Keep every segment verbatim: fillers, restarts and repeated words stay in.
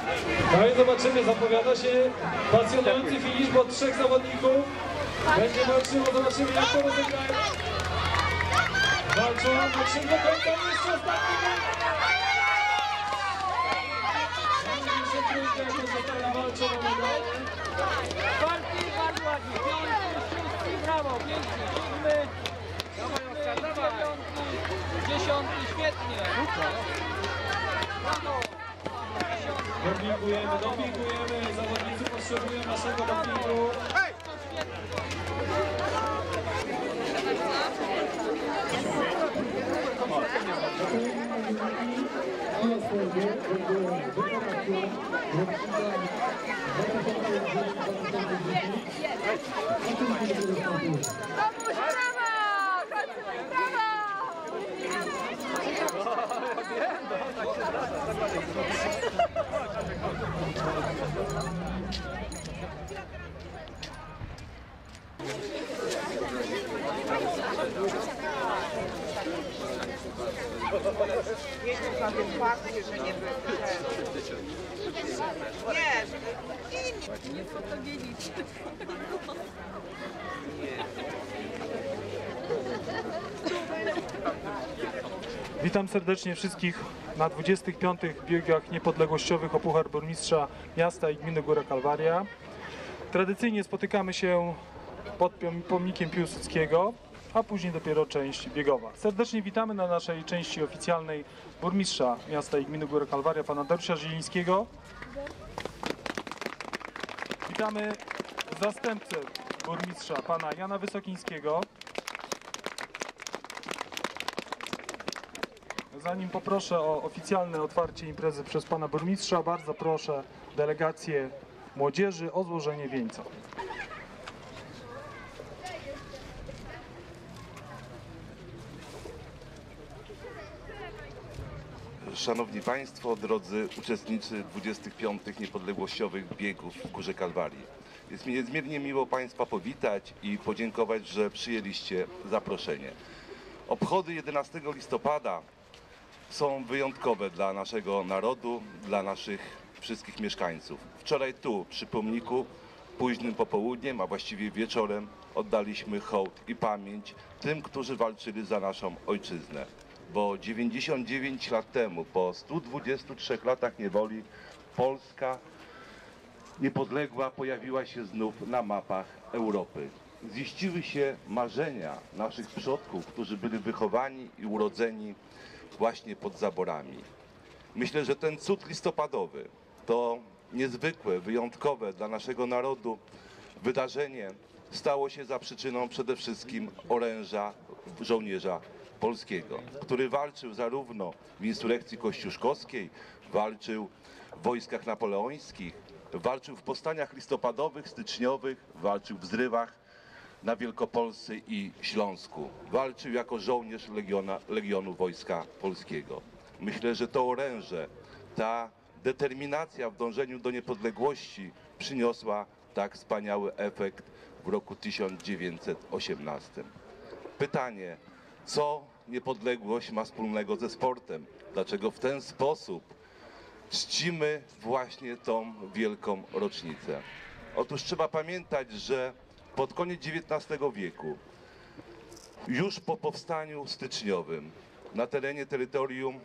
No i zobaczymy, zapowiada się pasjonujący finisz, bo trzech zawodników będzie walczyło, zobaczymy jak to rozegrają. Walczą, walczą do końca, jeszcze ostatni bieg. Jeszcze trójkę, jak to zostanie walczą o nagrodę. Czwarty, bardzo ładnie, piąty, szósty, brawo, pięknie, siódmy, siódmy, dziewiąty, dziesiąty, świetnie. Brawo. Dopingujemy, dopingujemy, zawodnicy potrzebują naszego dopingu. Nie wiem, pan jest fakt, że nie był. Nie, nie, nie fotogeniki. Witam serdecznie wszystkich na dwudziestych piątych biegach niepodległościowych o Puchar Burmistrza Miasta i Gminy Góra Kalwaria. Tradycyjnie spotykamy się pod pomnikiem Piłsudskiego, a później dopiero część biegowa. Serdecznie witamy na naszej części oficjalnej burmistrza Miasta i Gminy Góra Kalwaria, pana Dariusza Zielińskiego. Witamy zastępcę burmistrza, pana Jana Wysokińskiego. Zanim poproszę o oficjalne otwarcie imprezy przez pana burmistrza, bardzo proszę delegację młodzieży o złożenie wieńca. Szanowni Państwo, drodzy uczestnicy dwudziestych piątych niepodległościowych biegów w Górze Kalwarii. Jest mi niezmiernie miło Państwa powitać i podziękować, że przyjęliście zaproszenie. Obchody jedenastego listopada są wyjątkowe dla naszego narodu, dla naszych wszystkich mieszkańców. Wczoraj tu, przy pomniku, późnym popołudniem, a właściwie wieczorem, oddaliśmy hołd i pamięć tym, którzy walczyli za naszą ojczyznę. Bo dziewięćdziesiąt dziewięć lat temu, po stu dwudziestu trzech latach niewoli, Polska niepodległa pojawiła się znów na mapach Europy. Ziściły się marzenia naszych przodków, którzy byli wychowani i urodzeni właśnie pod zaborami. Myślę, że ten cud listopadowy to niezwykłe, wyjątkowe dla naszego narodu wydarzenie stało się za przyczyną przede wszystkim oręża żołnierza polskiego, który walczył zarówno w insurekcji kościuszkowskiej, walczył w wojskach napoleońskich, walczył w powstaniach listopadowych, styczniowych, walczył w zrywach na Wielkopolsce i Śląsku. Walczył jako żołnierz Legiona, Legionu Wojska Polskiego. Myślę, że to oręże, ta determinacja w dążeniu do niepodległości przyniosła tak wspaniały efekt w roku tysiąc dziewięćset osiemnastym. Pytanie, co niepodległość ma wspólnego ze sportem? Dlaczego w ten sposób czcimy właśnie tą wielką rocznicę? Otóż trzeba pamiętać, że pod koniec dziewiętnastego wieku, już po powstaniu styczniowym, na terenie terytorium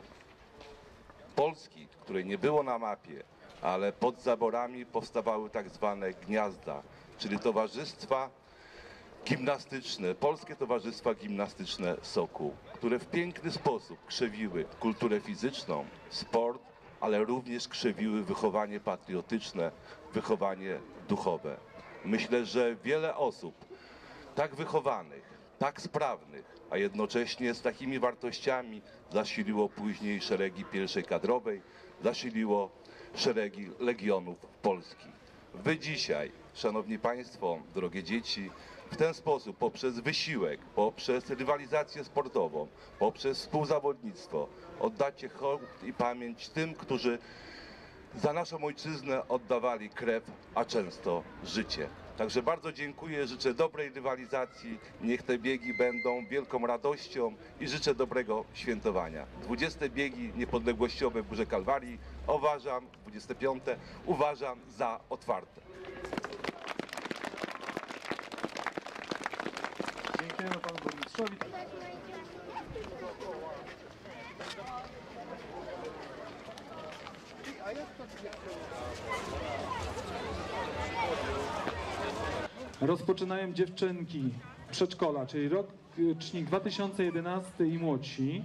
Polski, której nie było na mapie, ale pod zaborami powstawały tak zwane gniazda, czyli towarzystwa gimnastyczne, Polskie Towarzystwa Gimnastyczne Sokół, które w piękny sposób krzewiły kulturę fizyczną, sport, ale również krzewiły wychowanie patriotyczne, wychowanie duchowe. Myślę, że wiele osób tak wychowanych, tak sprawnych, a jednocześnie z takimi wartościami zasiliło później szeregi pierwszej kadrowej, zasiliło szeregi Legionów Polski. Wy dzisiaj, szanowni państwo, drogie dzieci, w ten sposób, poprzez wysiłek, poprzez rywalizację sportową, poprzez współzawodnictwo oddacie hołd i pamięć tym, którzy za naszą ojczyznę oddawali krew, a często życie. Także bardzo dziękuję, życzę dobrej rywalizacji, niech te biegi będą wielką radością i życzę dobrego świętowania. dwudzieste biegi niepodległościowe w Górze Kalwarii uważam, dwudzieste piąte uważam za otwarte. Dziękujemy panu burmistrzowi. Rozpoczynają dziewczynki przedszkola, czyli rocznik dwa tysiące jedenasty i młodsi.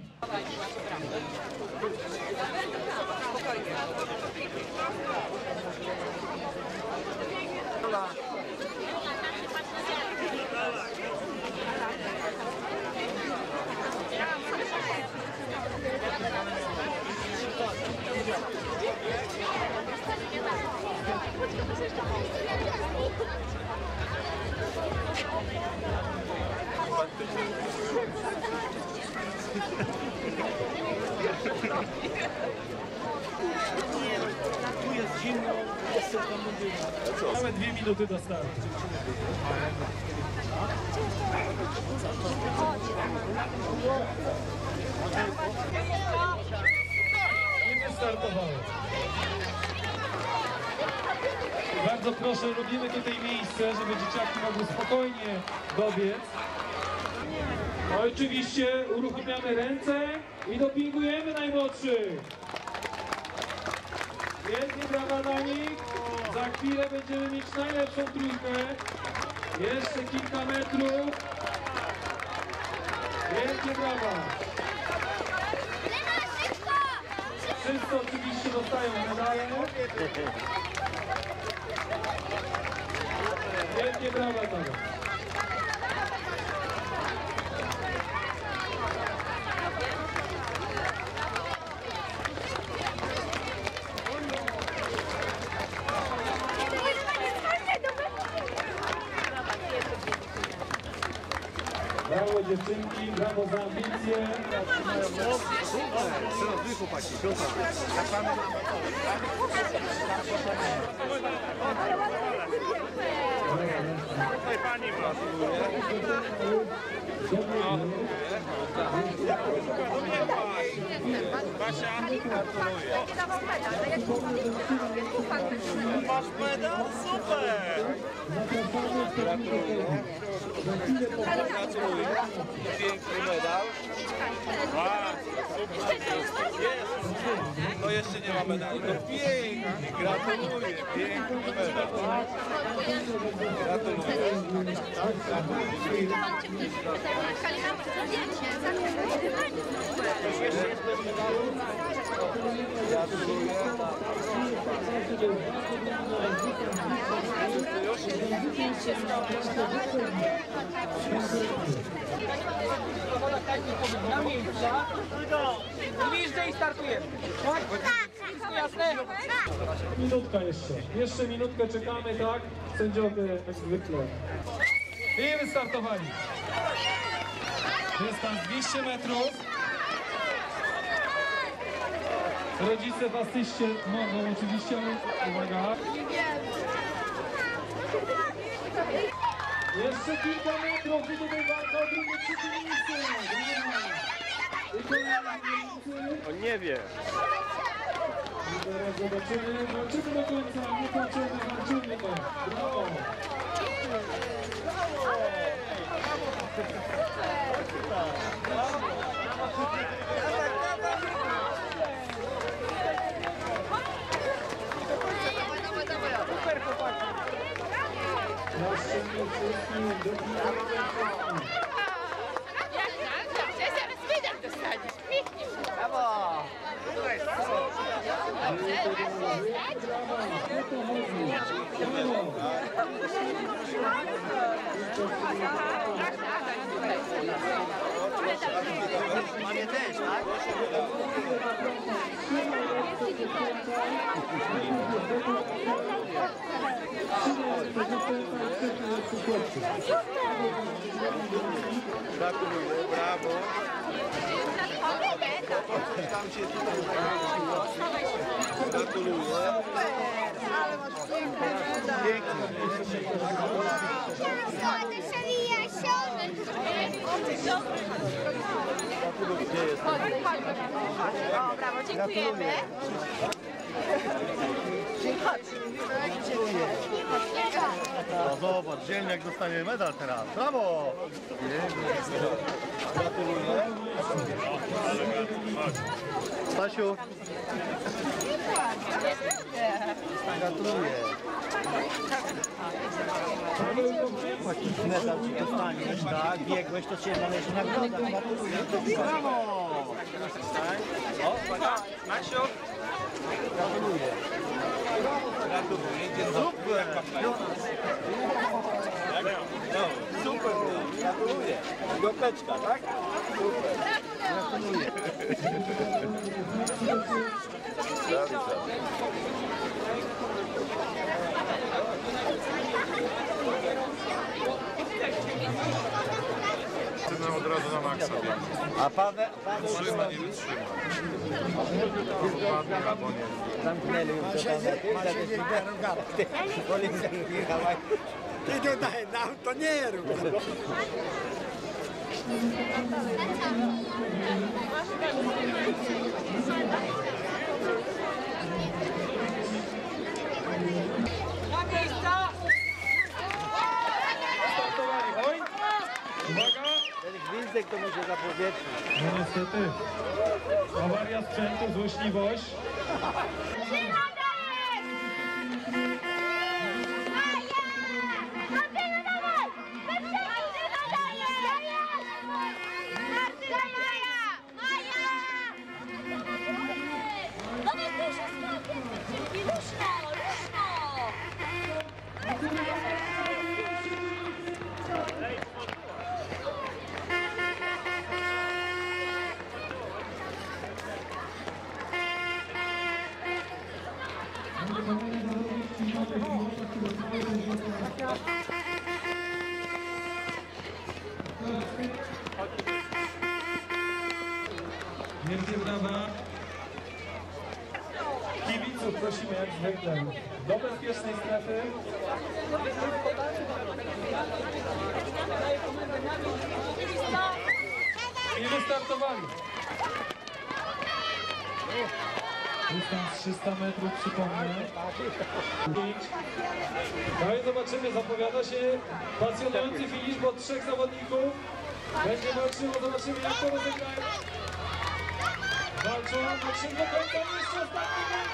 Tu jest zimno, jeszcze tam będzie. Mamy dwie minuty do startu. Nie wystartowało. Bardzo proszę, robimy tutaj miejsce, żeby dzieciaki mogły spokojnie dobiec. No oczywiście uruchamiamy ręce i dopingujemy najmłodszych. Wielkie brawa dla nich. Za chwilę będziemy mieć najlepszą trójkę. Jeszcze kilka metrów. Wielkie brawa. Wszyscy oczywiście dostają medale. Wielkie brawa teraz. Brawo dziewczynki, brawo za ambicje. Tutaj pani gratuluję. Basia, gratuluję. Masz medal? Super! Gratuluję. Gratuluję. Piękny medal. Wow, super. Jest. No jeszcze nie ma medalu. No pięknie. Gratuluję. Piękny medal. Gratuluję. Jeszcze jest bez medalu. Gratuluję. Na miejsca. Bliżej i startujemy. Tak? Jasne? Minutka jeszcze. Jeszcze minutkę czekamy, tak? Sędziowie jak zwykle. I wystartowali. Dystans dwieście metrów. Rodzice w asyście mogą oczywiście, uwaga. Jeszcze kilka metrów i tutaj walka o drugie trzecie miejsce. On nie wie. I teraz zobaczymy, walczymy do końca, nie kończymy, walczymy to. Brawo! Super chłopaki. Na szczęście wszystkim dopingujemy. Brawo. Mamie też, tak? Gratuluję, brawo. Tam się tutaj zakręciło. Gratuluję. Ale masz piękny medal. O, brawo, dziękujemy. No zobacz, ziemniak dostanie medal teraz. Brawo! Gratuluję. Stasiu. Gratuluję. Medal ci dostaniesz, tak? Biegłeś, to cię należy nagroda. Gratuluję. Brawo! O, uwaga, Maksiu. Gratuluję. Gratuluję. Dzień dobry. Jak pan daje? No, super. Gratuluję. Gopeczka, tak? Super. Gratuluję. Trzymam od razu na maksa. A pan... Trzyma, nie wytrzyma. Ładnie, albo nie. Zamknęli już to tam. Ty tutaj nam to nie rób. Na miejsca! Startowali, oj! Uwaga! Ten gwizdek to muszę zapowietrzyć. No niestety. Awaria sprzętu, złośliwość. Wielkie brawa. Kibiców prosimy jak zwykle do bezpiecznej strefy. I wystartowali. Dystans trzysta metrów, przypomnę. No i zobaczymy, zapowiada się pasjonujący finisz, bo trzech zawodników będzie walczyło, zobaczymy jak to rozegrają. Walczą, walczą do końca, jeszcze ostatni bieg.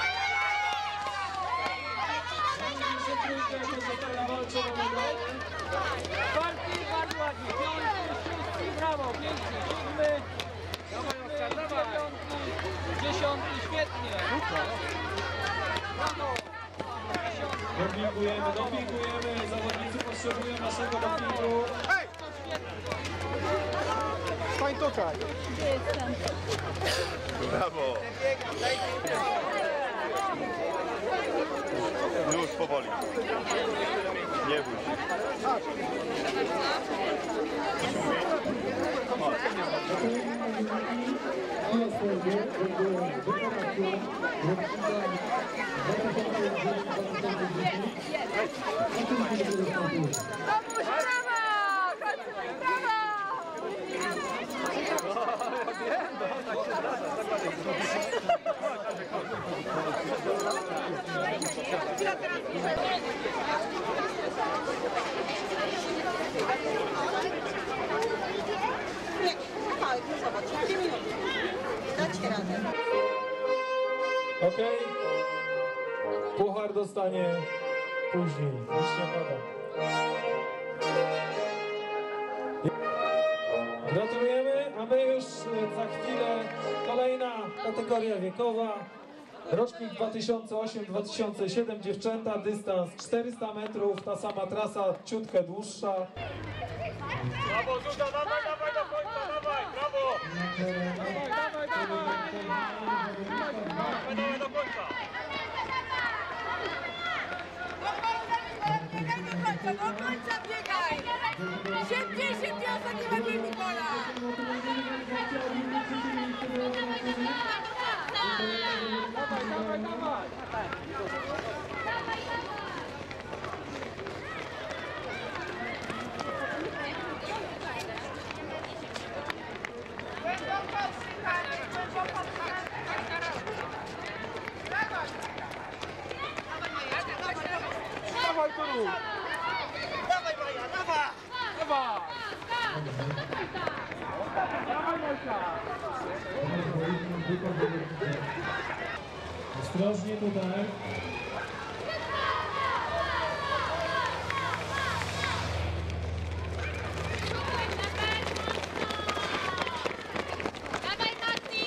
Jeszcze trójkę, jako że walczą o medal. Czwarty, bardzo ładnie. Piąty, szósty, brawo, pięknie. Siódmy, siódmy, dziewiąty, dziesiąty, świetnie. Brawo. Dopingujemy, dopingujemy, zawodnicy potrzebują naszego dopingu. Stań tutaj. Brawo! Już powoli. Nie bój się. Komuś brawo! Komuś brawo! Nie, kawałek, no zobacz, dwie minuty. Dacie radę. Okej. Puchar dostanie później. Wiśnia pada. Gratulujemy, a my już za chwilę kolejna kategoria wiekowa. Rocznik dwa tysiące osiem dwa tysiące siedem, dziewczęta, dystans czterysta metrów, ta sama trasa, ciutkę dłuższa. Brawo, Zuza, dawaj, dawaj do końca, dawaj, brawo! Dawaj, dawaj, Dawaj, dawaj do końca! Biegaj do końca, do końca biegaj! Szybciej, szybciej, ostatni lepiej Mikola! Ostrożnie tutaj. Dawaj, Mati!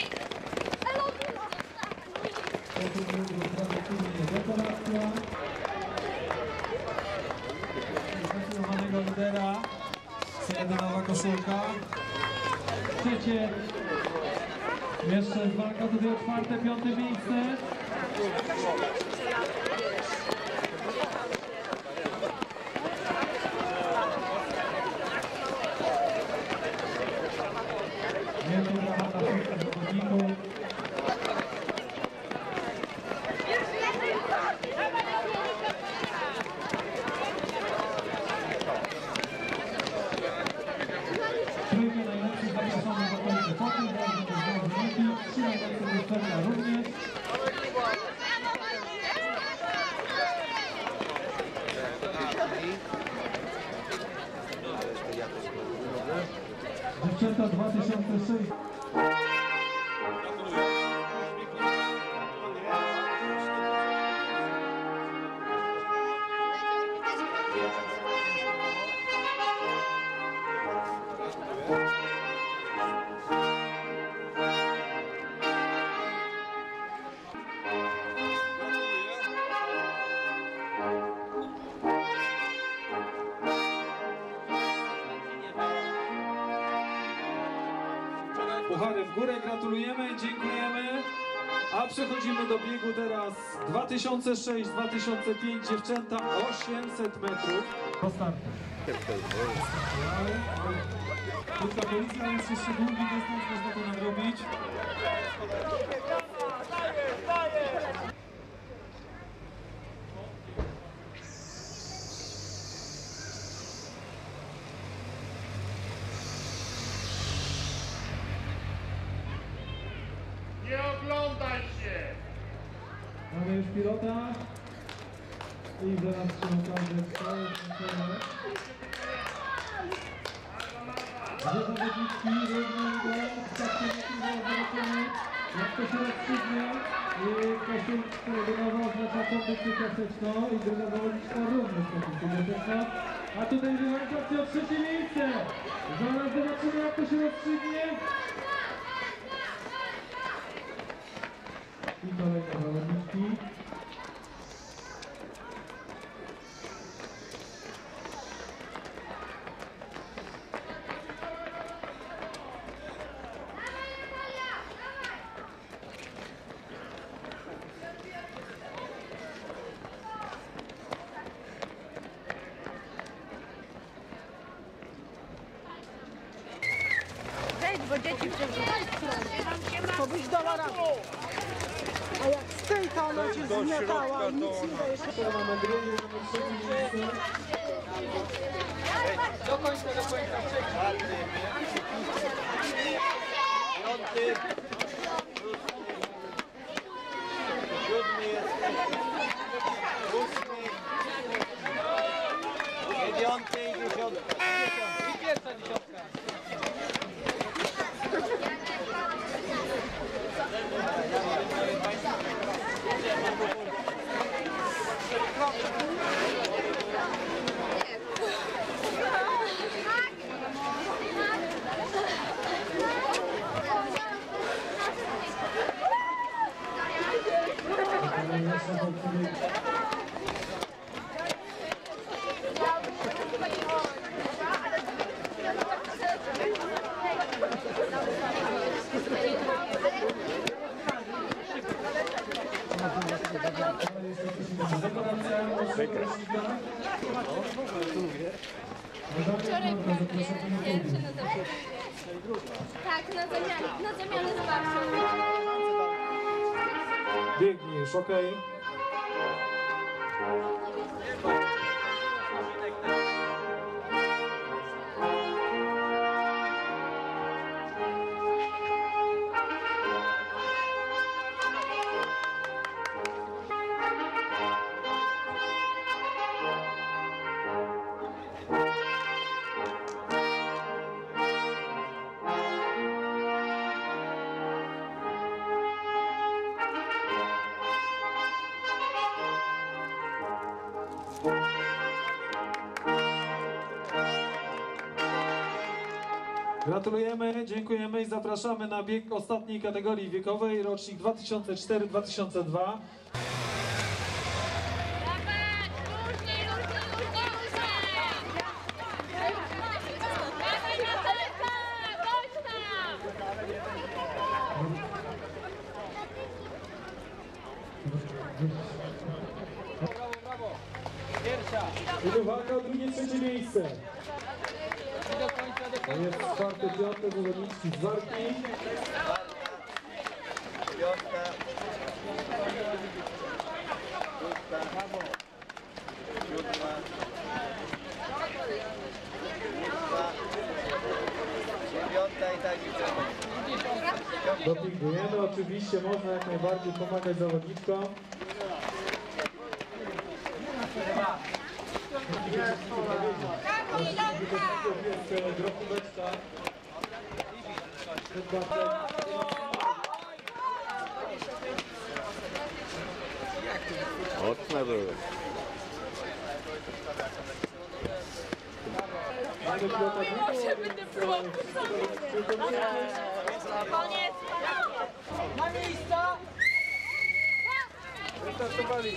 Dekoracja. Zdecydowanego lidera. Srebrnowa koszulka. Trzecie. Jeszcze walka tutaj o czwarte, piąte miejsce. Wielkie brawa dla wszystkich zawodników. Trójkę najlepszych zapraszamy w okolicy Foty, bardzo też zawodniki, trzy najlepsze występia również. Dziewczęta dwa tysiące sześć. Puchary w górę, gratulujemy, dziękujemy. A przechodzimy do biegu teraz dwa tysiące sześć dwa tysiące pięć dziewczęta osiemset metrów. Po startu. Krótka policja, jest jeszcze długi dystans, można to nadrobić. Nie oglądaj się! Mamy już pilota i zaraz się okaże, co jest skończone. Dwie zawodniczki, równo idą, ostatnie metrów zobaczymy, jak to się rozstrzygnie. Koszulka drogowa oznacza kondycję klasyczną i druga zawodniczka również kondycję klasyczną. A tutaj rywalizacja o trzecie miejsce. Zaraz zobaczymy, jak to się rozstrzygnie. I kolejne zawodniczki. Wejdź, bo dzieci przewrócą. To byś dała radę. A jak z tej ta ona cię zmiatała i nic nie dajesz. Mamy drugi, mamy trzeci miejsce. Do końca, do końca. Piąty. Siódmy jest. Ósmy. Dziewiąty i dziesiąty. I pierwsza dziesiątka. Wczoraj byłam pierwsza na zamianę. Tak, na zamianę, na zamianę z babcią. Biegniesz, okej. Gratulujemy, dziękujemy i zapraszamy na bieg ostatniej kategorii wiekowej, rocznik dwa tysiące cztery dwa tysiące dwa. Brawo, brawo. Pierwsza. I walka o drugie, trzecie miejsce. I do końca, do To końca. jest czwarte, piąte zawodniczki z walki. Piątka. Szósta. Siódma. Ósma. Dziewiąta i tak i Dopingujemy, oczywiście można jak najbardziej pomagać zawodniczkom. Jest drobóweczka. Mocne były. Koniec! Na miejsca. Wystartowali.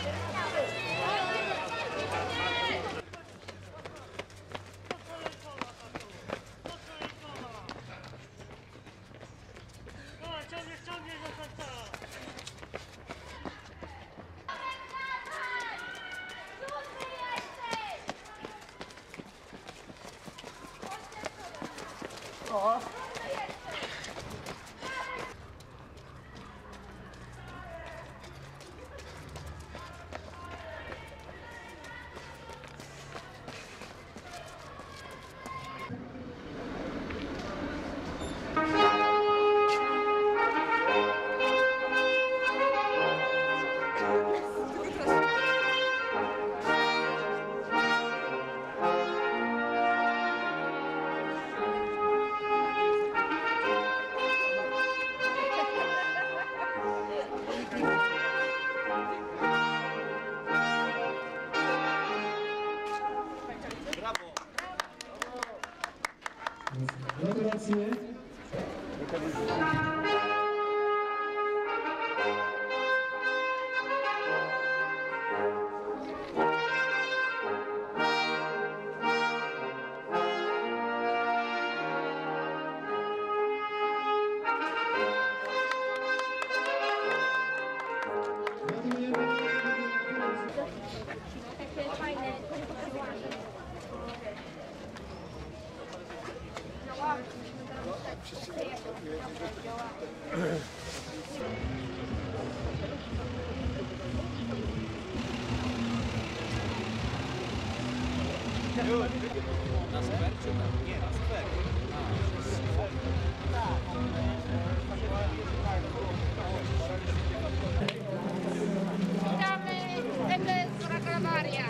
Gratulacje. Takie fajne. Na skwer czy tam? Nie, na skwer. Witamy M P S Góra Kalwaria.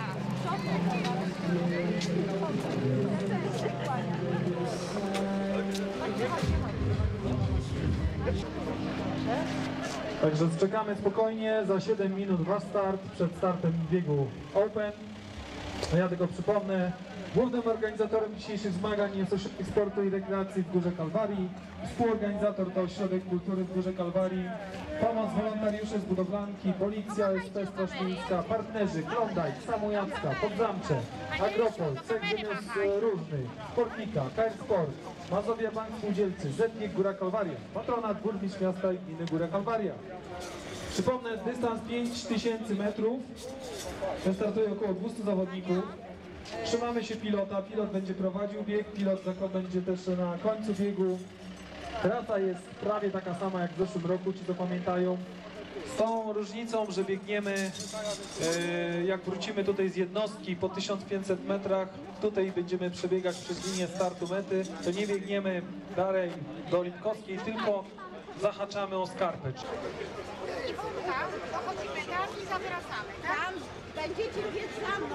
Także czekamy spokojnie, za siedem minut wasz start przed startem biegu Open. A ja tylko przypomnę, głównym organizatorem dzisiejszych zmagań jest Ośrodek Sportu i Rekreacji w Górze Kalwarii. Współorganizator to Ośrodek Kultury w Górze Kalwarii. Pomoc wolontariusze z budowlanki, Policja, S P, Straż Miejska, partnerzy Klondike, Samojacka, Podzamcze, Agropol, Cech Wymiot Różnych, Sportnika, K R Sport, Mazowia Bank Spółdzielczy, Zetnik Góra Kalwaria, patronat burmistrz miasta i gminy Góra Kalwaria. Przypomnę, dystans pięć tysięcy metrów, wystartuje około dwieście zawodników. Trzymamy się pilota, pilot będzie prowadził bieg, pilot będzie też na końcu biegu. Trasa jest prawie taka sama jak w zeszłym roku, ci to pamiętają. Z tą różnicą, że biegniemy, yy, jak wrócimy tutaj z jednostki po tysiąc pięćset metrach, tutaj będziemy przebiegać przez linię startu mety, to nie biegniemy dalej do Litkowskiej, tylko zahaczamy o skarpę. I wódka, dochodzimy tam i zawracamy, tak? Tam będziecie biec za mną.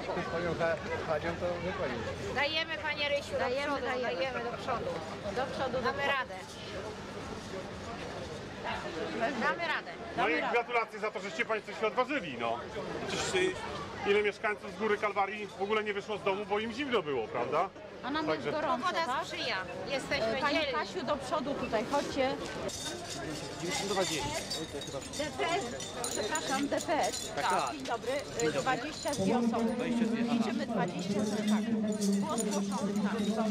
Dajemy, Panie Rysiu, do dajemy, przodu, dajemy. dajemy do przodu. Do przodu, damy radę. Damy radę. No i gratulacje za to, żeście Państwo się odważyli, no. ile mieszkańców z Góry Kalwarii w ogóle nie wyszło z domu, bo im zimno było, prawda? A nam Także- jest gorąco, Pogoda tak? sprzyja. Jesteśmy Pani dzielni. Kasiu, do przodu tutaj, chodźcie. D P S, przepraszam, D P S. Tak, dzień dobry. Y, dwadzieścia dwie osoby. Liczymy dwadzieścia, tak. Było zgłoszony, tak.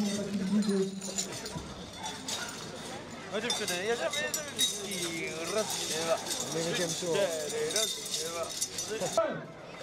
No dziewczyny, jedziemy, jedziemy bliski. Raz, dwa, trzy, cztery, raz, dwa, trzy.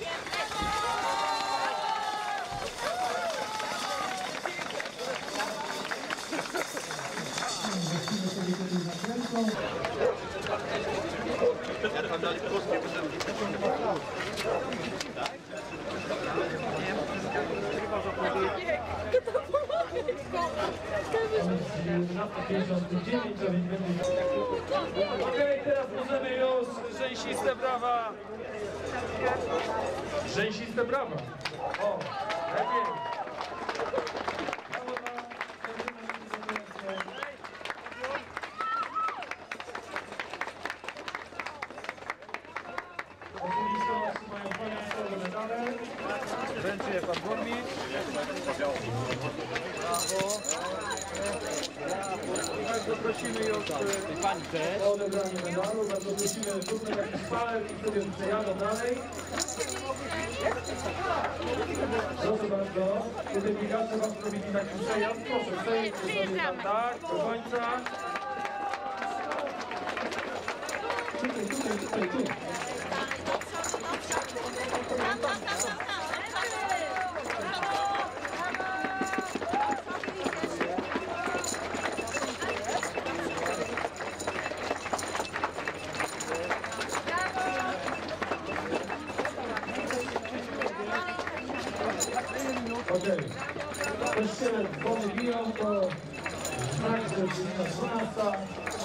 Okej, teraz możemy już rzęsiste brawa. Rzęsiste brawa. O, lepiej. Oczywiście otrzymają państwowe medale. Wręczy je pan burmistrz. Brawo. Bardzo prosimy już pani też. O odebranie medalu, bardzo prosimy tutaj jakiś palet i sobie przejadą dalej. Proszę bardzo, tutaj biegacze wam zrobili taki przejazd. Proszę, przejdźcie sobie tam tak, do końca. Tutaj, tutaj, tutaj, tu. Okej. Kościele dzwony biją, to znak, że godzina dwunasta.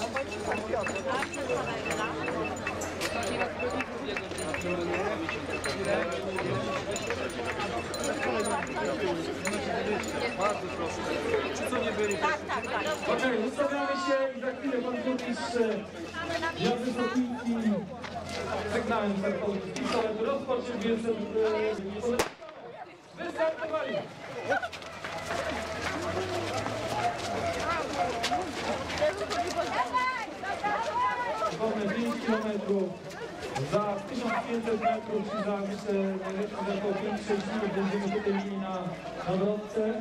Okej, ustawiamy się i za chwilę pan burmistrz Jan Wysokiński sygnałem z pistoletu rozpocznie, więc wystartowali. Przypomnę pięć kilometrów za tysiąc pięćset metrów, czyli za jeszcze za około pięć sześć minut będziemy tutaj mieli na nawrotce.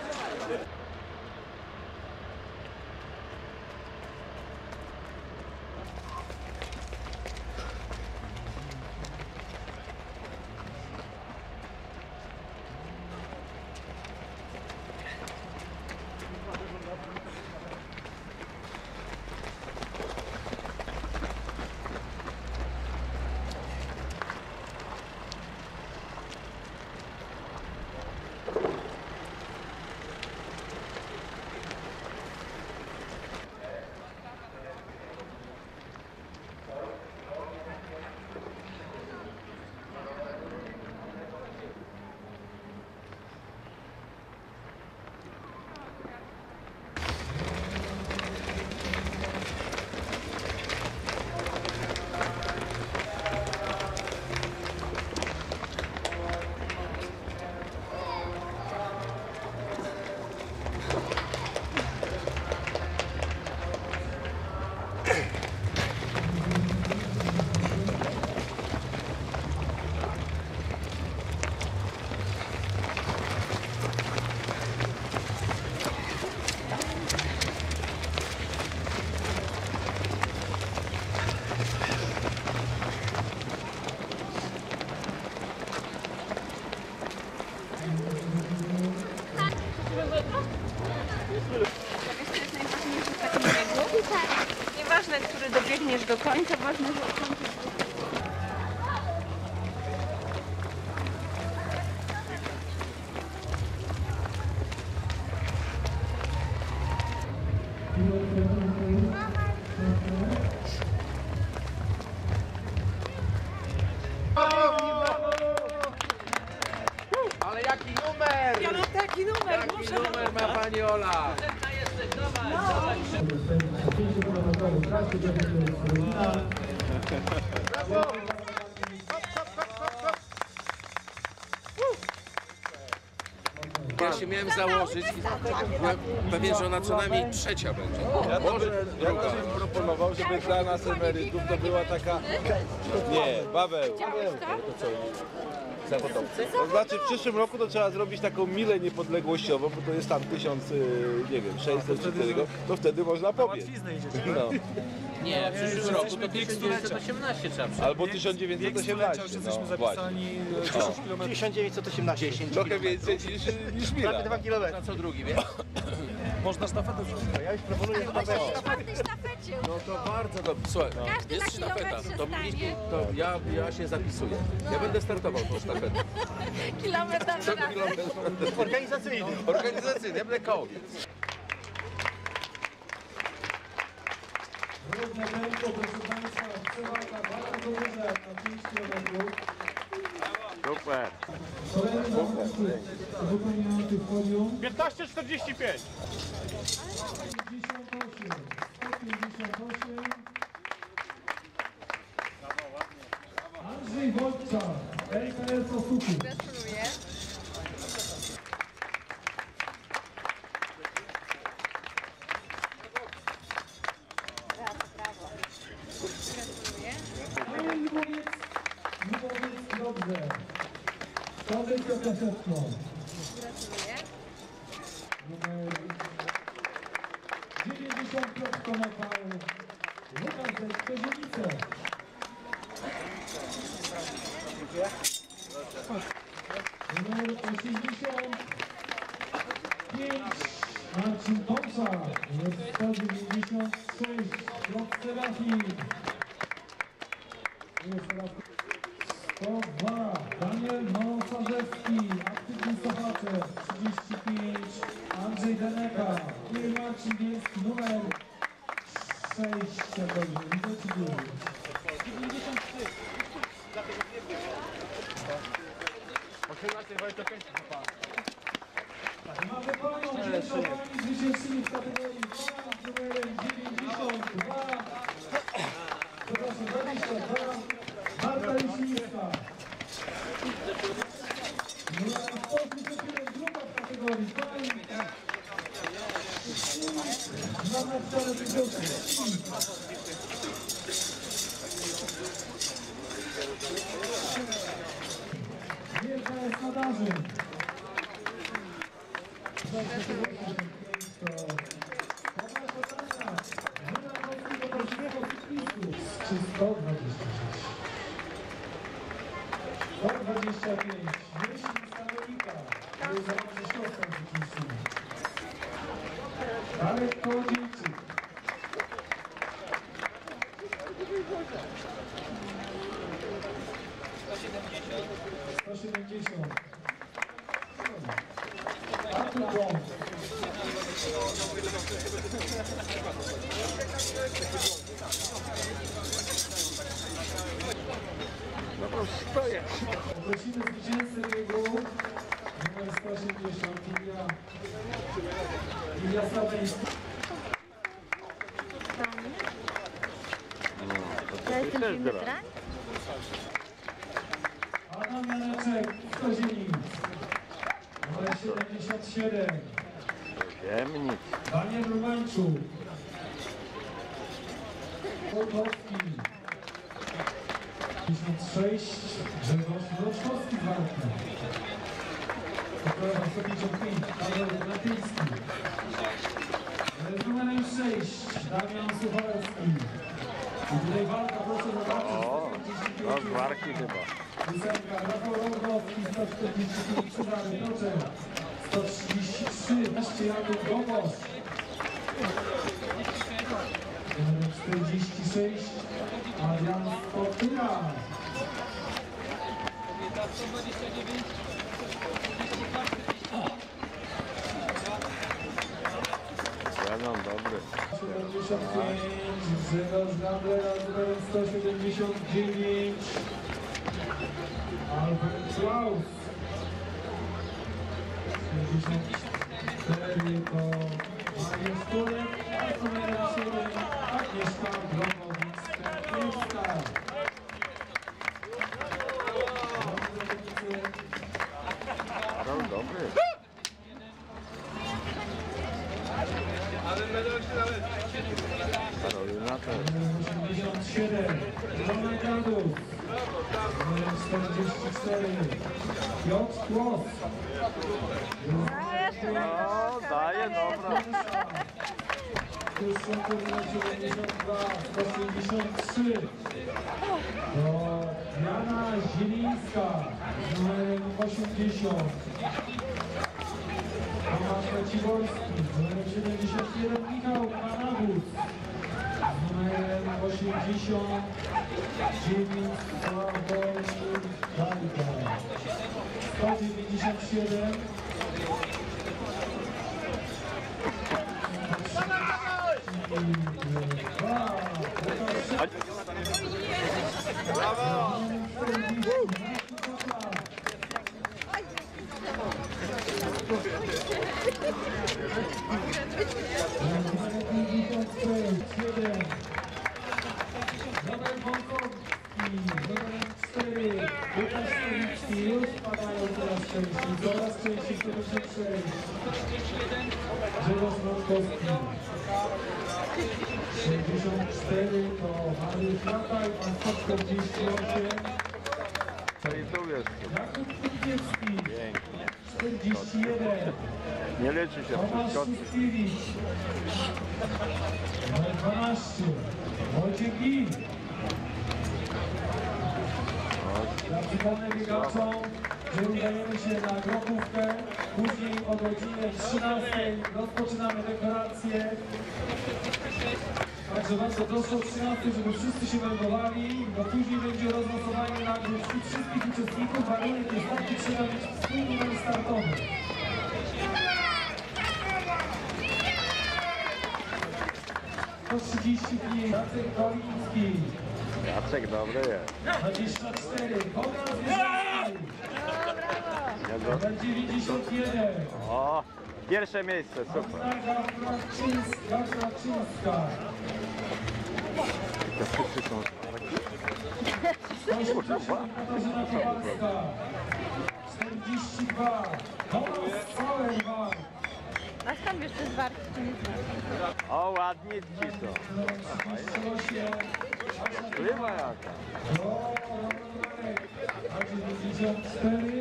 Nieważne, który dobiegniesz do końca, ważne, że ukończysz. Ale jaki numer? Ja mam taki numer, Jaki muszę numer ma pani Ola? właśnie miałem założyć i byłem pewien, że ona co najmniej trzecia będzie. Ja, to Może by, ja druga. to bym proponował, żeby dla nas emerytów to była taka... Nie, Paweł. To co? Zawodowcy? To znaczy w przyszłym roku to trzeba zrobić taką milę niepodległościową, bo to jest tam tysiąc, y, nie wiem, sześćset czy tego, to wtedy można pobiec. No. Nie, w przyszłym roku to tysiąc dziewięćset osiemnaście trzeba przyjść. Albo tysiąc dziewięćset osiemnaście. No, właśnie. tysiąc dziewięćset osiemnaście. Trochę więcej niż, niż mila. dwa kilometry. Na co drugi, wiesz? Można sztafetę wrzucić. Ja już proponuję sztafetę. Czwartej sztafecie. No to bardzo dobrze. Słuchaj, Każdy jest na sztafeta. kilometrze To, stanie. mieliśmy, to ja, ja się zapisuję. Ja będę startował tą sztafetę. Kilometr Co na kilometr? Organizacyjny. Organizacyjny, ja będę koło. Równe tempo, proszę Państwa, przewaga bardzo duża na pięć kilometrów. Super. Kolejny zawodnicy wypełniający podium. piętnaście czterdzieści pięć. pięćdziesiąt osiem. sto pięćdziesiąt osiem. Andrzej Wojczak, L K S Osuki. Gratuluję. Panie Lwowiec, Lwowiec, dobrze. Kondycja Piaseczną. Gratuluję. Numer dziewięćdziesiąt pięć pomagał Łukasz ze Kozienice. Numer osiemdziesiąt pięć Marcin Tomczak. Numer sto dziewięćdziesiąt sześć Piotr Serafin. sto dwa Daniel Mąsarzewski, aktywny sochaczek, trzydzieści pięć Andrzej Deneka i Marcin Bielski, numer sześć, widzę ci dziewięćdziesiąt trzy. Mamy panią, pierwsza pani zwyciężczyni w kategorii pan z numerem dziewięćdziesiąt dwa, przepraszam, dwadzieścia dwa, Marta Jeślińska. Numer sto trzydzieści jeden, grupa w kategorii pań. Mamy wcale Wielka jest nadarzem. sto dwadzieścia pięć. Myśli Stanowika. To jest zaraz siostrą zwycięzczyni. Marek Kołodziejczyk. sto siedemdziesiąt. Artur Bąk. Prosimy zwycięzcę biegu numer sto osiemdziesiąt Ilia Ilia Staweński. Ja jestem filmystra. Adam Janeczek z Kozienic. Numer siedemdziesiąt siedem. Ziemnik. Daniel Rumańczuk. Polkowski. pięćdziesiąt sześć. Grzegorz Wroczkowski z Walki. Poprawa sto pięćdziesiąt pięć. Paweł Latyński. Z numerem sześć. Damian Suchalski. I tutaj walka, proszę zobaczyć. O, no z Warki chyba. Ósemka, Rafał Rogowski, sto czterdzieści pięć, Cezary Proczek, sto trzydzieści trzy, Naszcie Jakub Gomosz, numer czterdzieści sześć, Adrian Spotyra, Będą dobry. siedemdziesiąt pięć, Grzegorz Gandlera z numerem sto siedemdziesiąt dziewięć, Albert Klaus. siedemdziesiąt cztery to Mariusz Kulek, a z numerem siedem Agnieszka Gromowicka-Kielska. Będą dobry. osiemdziesiąt siedem, Romek Radus. Numer czterdzieści cztery, Piotr Kłos. No, daje, dobra. Wyższą turę siedemdziesiąt dwa, sto sześćdziesiąt trzy. To Jana Zielińska z numerem osiemdziesiąt. Tomasz Raciborski z numerem siedemdziesiąt jeden, Michał Kanabus z numerem osiemdziesiąt dziewięć, Sławomir Dajka. sto dziewięćdziesiąt siedem. Brawo! Robert Wąkowski, numer cztery, Łukasz Stawicki, już padają coraz częściej, coraz częściej sto pięćdziesiąt sześć. Grzegorz Wąkowski. sześćdziesiąt cztery to Mariusz Lataj, pan sto czterdzieści osiem. Jakub Kudkiewski, czterdzieści jeden. Nie leczy się Tomasz Szustkiewicz, numer dwanaście, Wojciech Gil. Ja przypomnę biegaczom, że udajemy się na Grotówkę, później o godzinie trzynastej rozpoczynamy dekoracje. Także bardzo proszę o trzynastej, żeby wszyscy się meldowali, bo później będzie rozlosowanie nagród wśród wszystkich uczestników. Warunek jest taki, trzeba mieć wspólny numer startowy. sto trzydzieści pięć, Jacek Koliński. Jacek dobry jest. dwadzieścia cztery, Bogdan Zwierzyński. Numer dziewięćdziesiąt jeden. O, pierwsze miejsce, super. Magda Krawczyńska. Krawczyńska. Katarzyna Kowalska. czterdzieści dwa. Tomasz Sauerwald. A skąd wiesz, czy jest warty, czy nie jest? O, ładnie ci są. Chyba jaka. dziewięćdziesiąt cztery.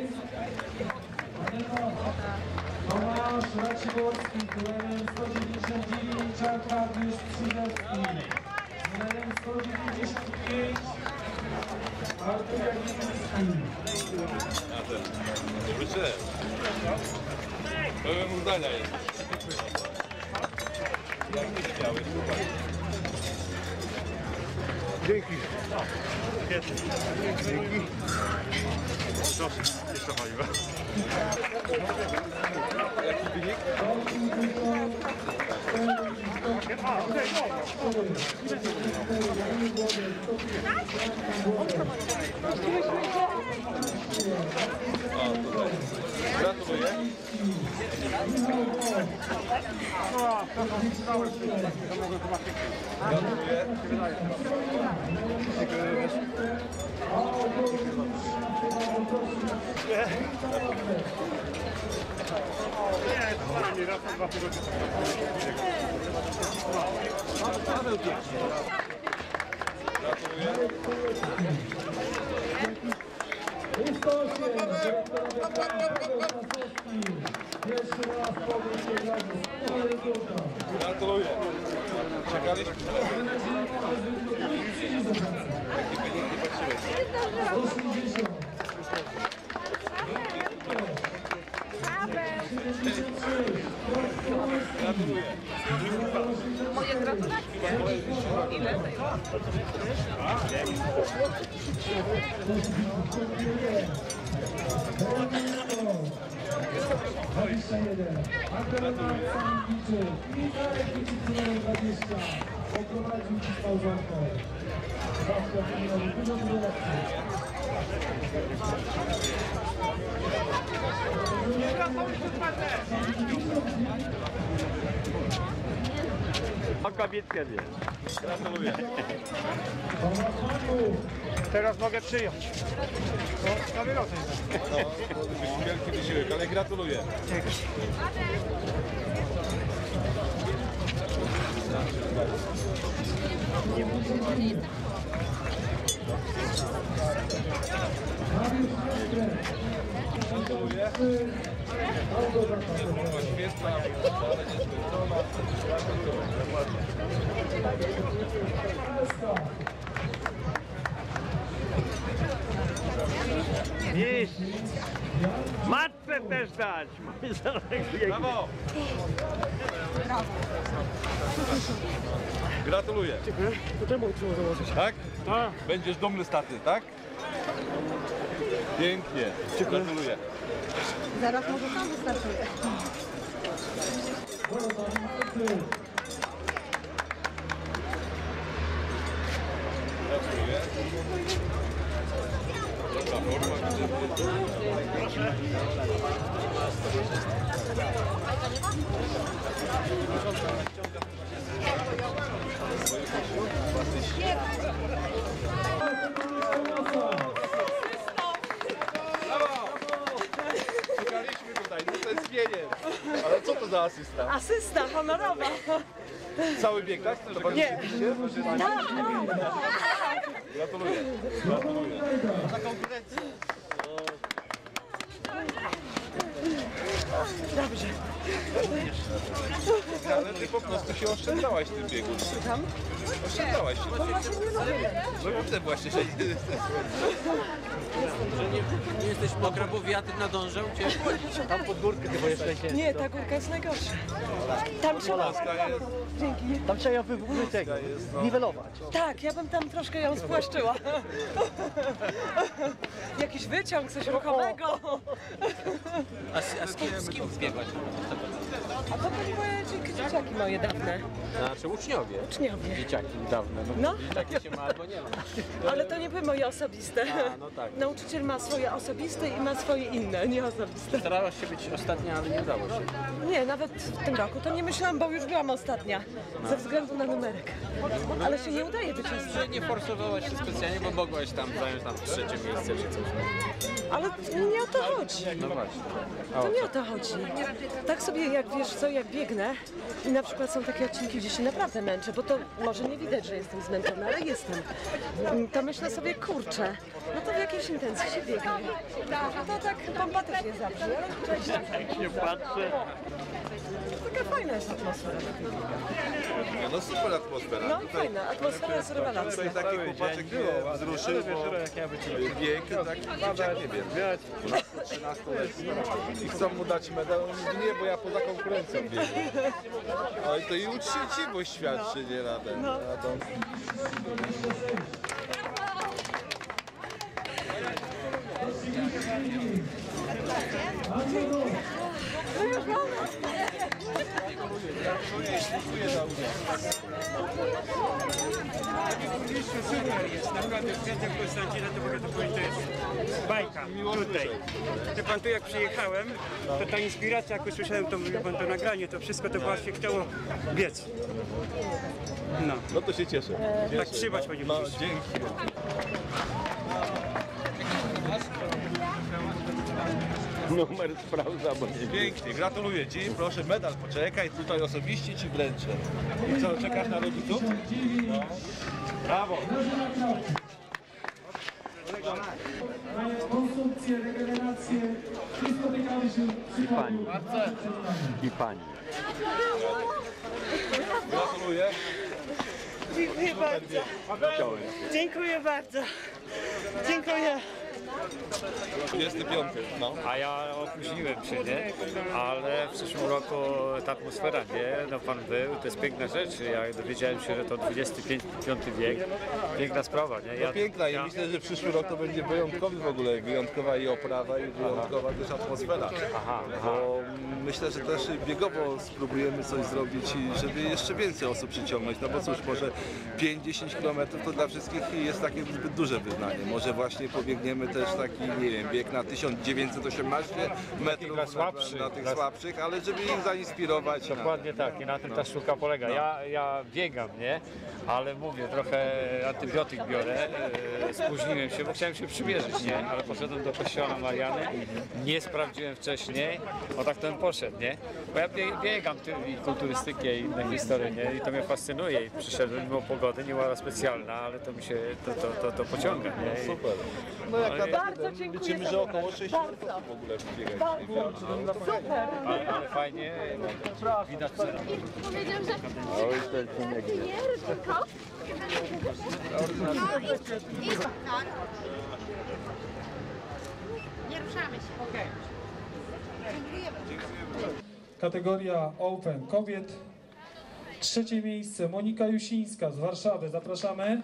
Tomasz Raciborski, numerem sto dziewięćdziesiąt dziewięć, Arkadiusz Krzyżewski, numerem sto dziewięćdziesiąt pięć, Artur Jagielski. Życzę. Pełen uznania jest. Jak nie miałeś, słuchaj. Dzięki. Dzięki. Proszę, jeszcze paliwa. Jaki wynik? A, okej, O, tutaj. Gratuluję. nie, raz na dwa tygodnie. Pierwszy raz powiem się Gratuluję. Czekaliśmy. Jaki wynik nie patrzyłeś? Gratuluję. Moje gratulacje. Ile to dwadzieścia jeden. Angelina Samińczyk i Darek Wójcik numer dwadzieścia. Poprowadził ci z małżonką. Zawsze powinien dużo dużo lepszy. O kobietkę wie. Gratuluję. Teraz mogę przyjąć. No, na wylotę. No, to był wielki wysiłek, ale gratuluję. Iść! Matce też dać! Brawo! Gratuluję. To czemu trzeba założyć? Tak? Będziesz dumny z taty, tak? Pięknie. Gratuluję. Zaraz może sam wystartuje. Gratuluję. Dobra forma, proszę. Czekaliśmy tutaj, to jest zmieniem. Ale co to za asysta? Asysta honorowa. Cały bieg, tak? To nie. Gratuluję. Gratuluję. Za konkurencję. Dobrze. Ale ty po prostu się oszczędzałaś w tym biegu. Tam? Oszczędzałaś się. No właśnie nie lubię. No widzę właśnie, że nie Że nie, nie jesteś mokra, bo wiatr nadążał cię. Tam pod górkę chyba jeszcze się. Nie, ta górka jest najgorsza. Tam trzeba... Polska jest. Dzięki. Tam trzeba ją wyburzyć tego, niwelować. Tak, ja bym tam troszkę ją spłaszczyła. Jakiś wyciąg, coś ruchomego. A, z- a z kim, z kim zbiegłaś? A to były moje dzie- dzieciaki moje dawne. Znaczy uczniowie. Uczniowie. Dzieciaki dawne. No, No. dzieciaki się ma albo nie ma. Ale to nie były moje osobiste. A, no tak. Nauczyciel ma swoje osobiste i ma swoje inne, nie osobiste. Starałaś się być ostatnia, ale nie udało się. Nie, nawet w tym roku to nie myślałam, bo już byłam ostatnia. Ze względu na numerek. Ale się nie udaje być ostatnia. Że nie forsowałaś się specjalnie, bo mogłaś tam zająć tam trzecie miejsce czy coś. Ale nie o to chodzi. No właśnie. To nie o to chodzi. Tak sobie, jak wiesz co, jak biegnę i na przykład są takie odcinki, gdzie się naprawdę męczę, bo to może nie widać, że jestem zmęczona, ale jestem. To myślę sobie, kurczę, no to w jakiejś intencji się biegnie. No to tak pompatycznie zabrzmi, ale cześć. Nie patrzę. Taka fajna jest atmosfera. No super atmosfera. No fajna, atmosfera jest rewelacja. Tutaj taki chłopaczek mnie wzruszył, bo bieg tak, jak nie wiem, dwunasto-trzynastoletni i chcą mu dać medal. On mówi, nie, bo ja poza konkurencją biegam. Oj, to i uczciwość świadczy, nie radę. Radą. Super jest, naprawdę Kwiatek Konstancina to mogę to powiedzieć, to jest bajka tutaj. Wie pan, tu jak przyjechałem, to ta inspiracja, jak usłyszałem to, wie pan, to nagranie, to wszystko to właśnie chciało biec. No. No to się cieszę. Tak trzymać, panie No, ministrze. dzięki. Numer sprawdza, bo nie Pięknie, gratuluję Ci. Proszę medal, poczekaj, tutaj osobiście Ci wręczę. I co, czekasz na rodziców? No. Brawo. Konsumpcję, regenerację i spotykamy się I pani. I pani. Gratuluję. Dziękuję bardzo. Dziękuję bardzo. Dziękuję. dwudziesty piąty, no. A ja opóźniłem się, nie? Ale w przyszłym roku ta atmosfera, nie? No pan był, to jest piękna rzecz. Ja dowiedziałem się, że to dwudziesty piąty wiek. Piękna sprawa, nie? No piękna i ja, myślę, że przyszły rok to będzie wyjątkowy w ogóle, wyjątkowa i oprawa i wyjątkowa też atmosfera. Aha, aha. Bo myślę, że też biegowo spróbujemy coś zrobić i żeby jeszcze więcej osób przyciągnąć, no bo cóż, może pięć do dziesięciu kilometrów to dla wszystkich jest takie zbyt duże wyznanie. Może właśnie pobiegniemy też też taki, nie wiem, bieg na tysiąc dziewięćset osiemnaście metrów dla na, słabszych, dla tych dla- słabszych, ale żeby ich zainspirować. Dokładnie tak i na tym ta sztuka polega. Ja, ja biegam, nie? Ale mówię, trochę antybiotyk biorę, e, spóźniłem się, bo chciałem się przymierzyć, nie? Ale poszedłem do kościoła na Mariany, nie sprawdziłem wcześniej, o tak to bym poszedł, nie? Bo ja bie- biegam ty, i kulturystykę i inne historie, nie? I to mnie fascynuje i przyszedłem mimo pogody, nie była specjalna, ale to mi się, to, to, to, to pociąga, nie? I, Super. No jak Ale- na Bardzo taki, dziękuję liczymy, za że około wywiad. sześć Bardzo. minut w ogóle biegać. Bardzo. Super. ale, ale fajnie, widać, że Powiedział, że... Oj, to nie Nie, tylko. No i, i tak. Nie ruszamy się. Okej. Dziękujemy. Kategoria Open kobiet. Trzecie miejsce Monika Jusińska z Warszawy. Zapraszamy.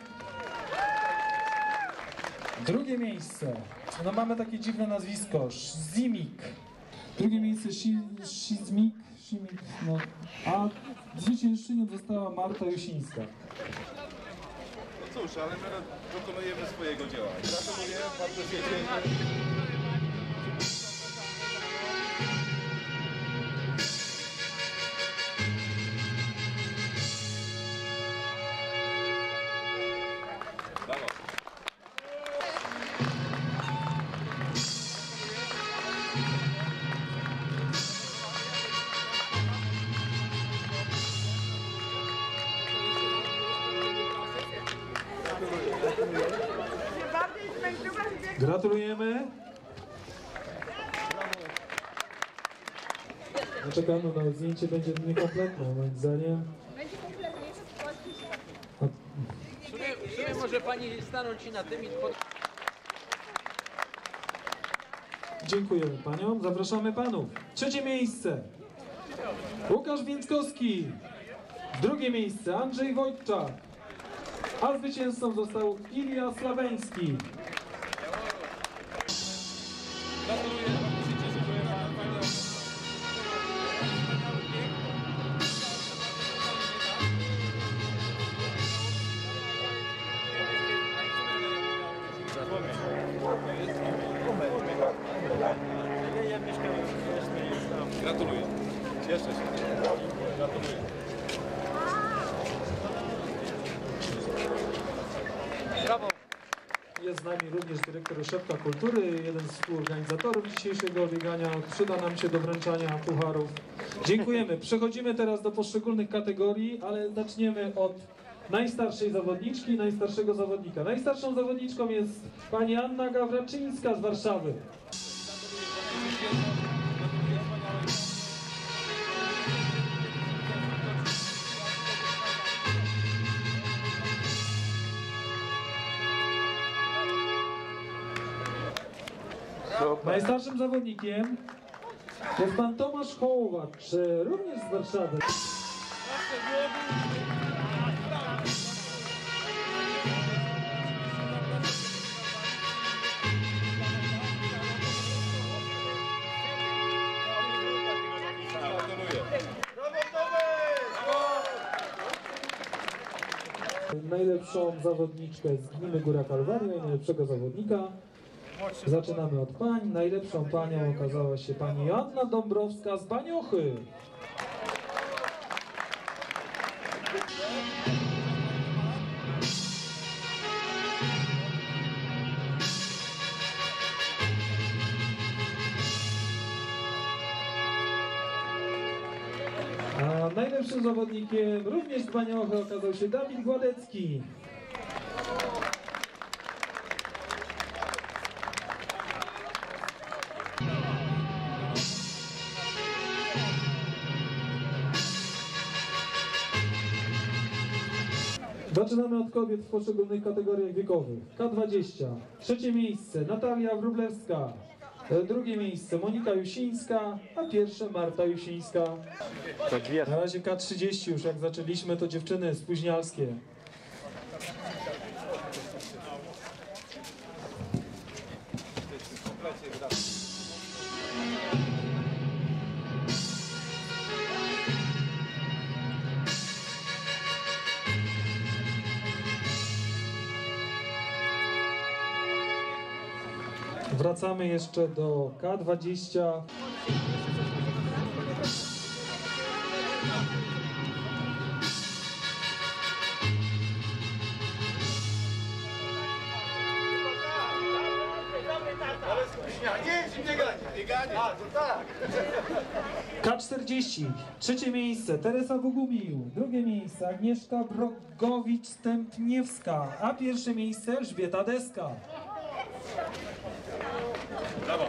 Drugie miejsce. No mamy takie dziwne nazwisko. Zimik. Drugie miejsce Shi- Shizmik. Shimik, no. A zwyciężczynią została Marta Jusińska. No cóż, ale my dokonujemy swojego dzieła. Gratuluję, bardzo się cieszę. Gratulujemy. No czekamy, no zdjęcie będzie niekompletne moim zdaniem. Będzie kompletniejsze. W sumie, w sumie może pani stanąć i na tym i pod... Dziękujemy paniom. Zapraszamy panów. Trzecie miejsce. Łukasz Więckowski. Drugie miejsce Andrzej Wojtczak. A zwycięzcą został Ilia Slaweński. Gratuluję, bardzo się cieszę, że pan fajnie. Gratuluję. Cieszę się. Gratuluję. Brawo. Jest z nami również dyrektor Ośrodka Kultury, jeden z współorganizatorów dzisiejszego biegania. Przyda nam się do wręczania pucharów. Dziękujemy. Przechodzimy teraz do poszczególnych kategorii, ale zaczniemy od najstarszej zawodniczki i najstarszego zawodnika. Najstarszą zawodniczką jest pani Anna Gawraczyńska z Warszawy. Najstarszym zawodnikiem jest pan Tomasz Hołowacz, również z Warszawy. Najlepszą zawodniczkę z gminy Góra Kalwaria i najlepszego zawodnika. Zaczynamy od pań. Najlepszą panią okazała się pani Joanna Dąbrowska z Baniochy. A najlepszym zawodnikiem również z Baniochy okazał się Dawid Gładecki. Zaczynamy od kobiet w poszczególnych kategoriach wiekowych. K dwadzieścia. Trzecie miejsce Natalia Wróblewska. Drugie miejsce Monika Jusińska, a pierwsze Marta Jusińska. Na razie K trzydzieści już jak zaczęliśmy, to dziewczyny spóźnialskie. Wracamy jeszcze do K dwadzieścia. K czterdzieści. Trzecie miejsce Teresa Bogumił. Drugie miejsce Agnieszka Brogowicz-Stępniewska. A pierwsze miejsce Elżbieta Deska. Brawo.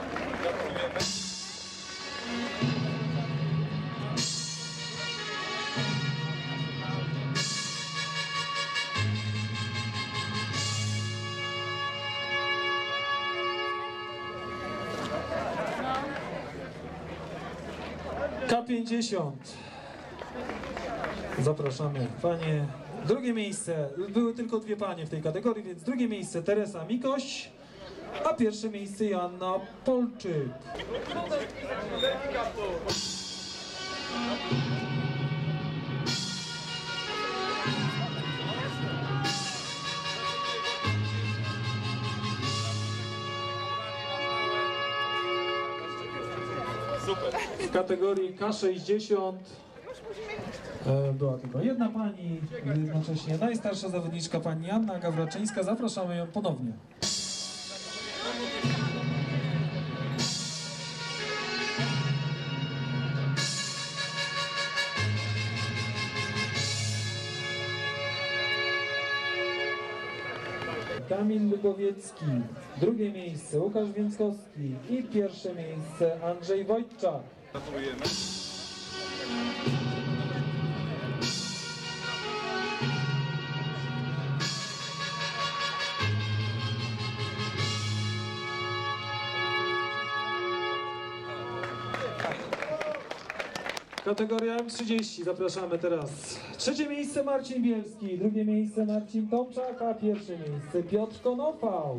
K pięćdziesiąt. Zapraszamy panie. Drugie miejsce, były tylko dwie panie w tej kategorii, więc drugie miejsce Teresa Mikoś, a pierwsze miejsce Joanna Polczyk. Super. W kategorii K sześćdziesiąt e, była tylko jedna pani, jednocześnie najstarsza zawodniczka pani Anna Gawraczyńska. Zapraszamy ją ponownie. Kamil Lubowiecki, drugie miejsce Łukasz Więckowski i pierwsze miejsce Andrzej Wojtczak. Gratulujemy. Kategoria M trzydzieści, zapraszamy teraz. Trzecie miejsce Marcin Bielski, drugie miejsce Marcin Tomczak, a pierwsze miejsce Piotr Konopał.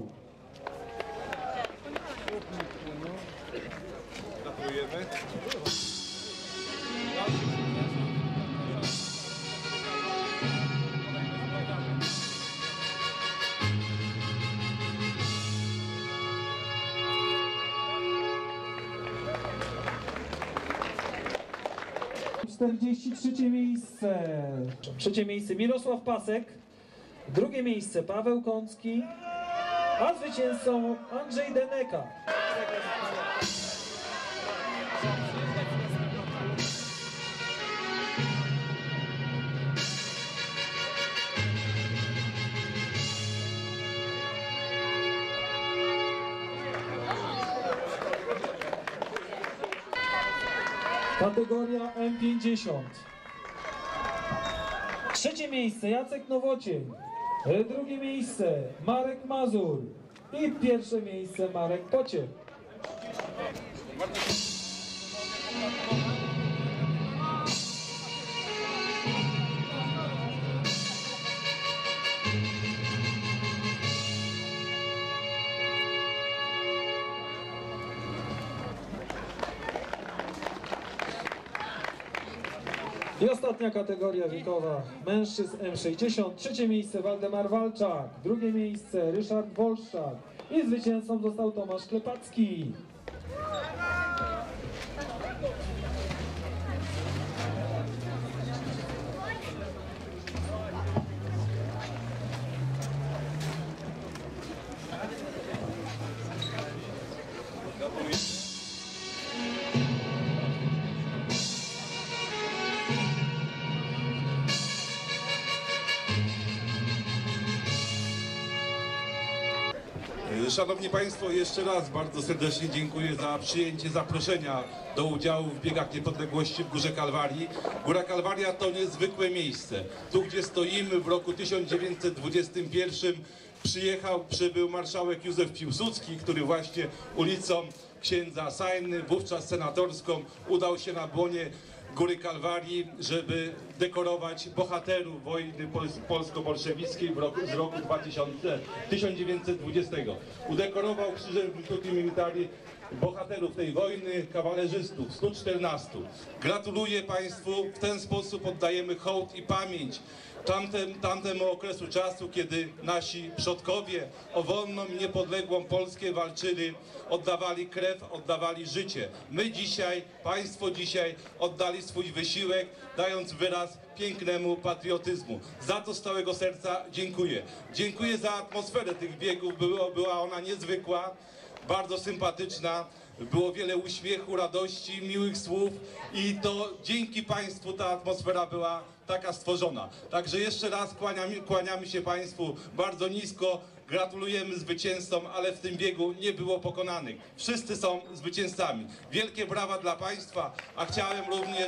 Gratulujemy. czterdzieści trzecie miejsce. Trzecie miejsce Mirosław Pasek, drugie miejsce Paweł Kącki, a zwycięzcą Andrzej Deneka. Kategoria M pięćdziesiąt. Trzecie miejsce Jacek Nowocień, drugie miejsce Marek Mazur i pierwsze miejsce Marek Pociech. I ostatnia kategoria wiekowa mężczyzn M sześćdziesiąt. Trzecie miejsce Waldemar Walczak, drugie miejsce Ryszard Wolszczak i zwycięzcą został Tomasz Klepacki. Szanowni Państwo, jeszcze raz bardzo serdecznie dziękuję za przyjęcie zaproszenia do udziału w biegach niepodległości w Górze Kalwarii. Góra Kalwaria to niezwykłe miejsce. Tu, gdzie stoimy, w roku tysiąc dziewięćset dwudziestym pierwszym przyjechał, przybył marszałek Józef Piłsudski, który właśnie ulicą księdza Sajny, wówczas senatorską, udał się na błonie Góry Kalwarii, żeby dekorować bohaterów wojny pols- polsko-bolszewickiej w roku, z roku tysiąc dziewięćset dwudziestego. Udekorował krzyżem Virtuti Militari bohaterów tej wojny, kawalerzystów, stu czternastu. Gratuluję Państwu, w ten sposób oddajemy hołd i pamięć tamtem, tamtemu okresu czasu, kiedy nasi przodkowie o wolną i niepodległą Polskę walczyli, oddawali krew, oddawali życie. My dzisiaj, Państwo dzisiaj oddali swój wysiłek, dając wyraz pięknemu patriotyzmu. Za to z całego serca dziękuję. Dziękuję za atmosferę tych biegów, było, była ona niezwykła, bardzo sympatyczna. Było wiele uśmiechu, radości, miłych słów i to dzięki Państwu ta atmosfera była taka stworzona. Także jeszcze raz kłaniamy, kłaniamy się Państwu bardzo nisko, gratulujemy zwycięzcom, ale w tym biegu nie było pokonanych. Wszyscy są zwycięzcami. Wielkie brawa dla Państwa, a chciałem również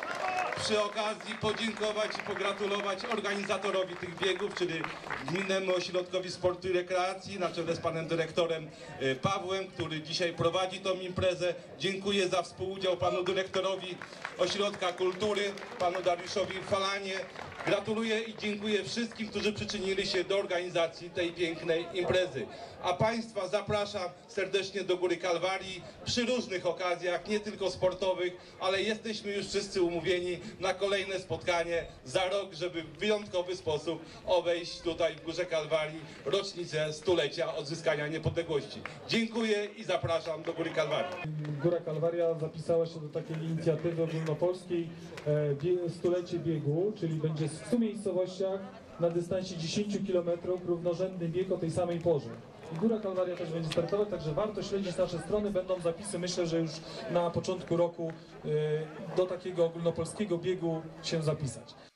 przy okazji podziękować i pogratulować organizatorowi tych biegów, czyli Gminnemu Ośrodkowi Sportu i Rekreacji na czele z panem dyrektorem Pawłem, który dzisiaj prowadzi tą imprezę. Dziękuję za współudział panu dyrektorowi Ośrodka Kultury, panu Dariuszowi Falanie. Gratuluję i dziękuję wszystkim, którzy przyczynili się do organizacji tej pięknej imprezy. A Państwa zapraszam serdecznie do Góry Kalwarii przy różnych okazjach, nie tylko sportowych, ale jesteśmy już wszyscy umówieni na kolejne spotkanie za rok, żeby w wyjątkowy sposób obejść tutaj w Górze Kalwarii rocznicę stulecia odzyskania niepodległości. Dziękuję i zapraszam do Góry Kalwarii. Góra Kalwaria zapisała się do takiej inicjatywy ogólnopolskiej e, bie- stulecie biegu, czyli będzie w stu miejscowościach na dystansie dziesięciu kilometrów równorzędny bieg o tej samej porze. I Góra Kalwaria też będzie startować, także warto śledzić nasze strony, będą zapisy, myślę, że już na początku roku e, do takiego ogólnopolskiego biegu się zapisać.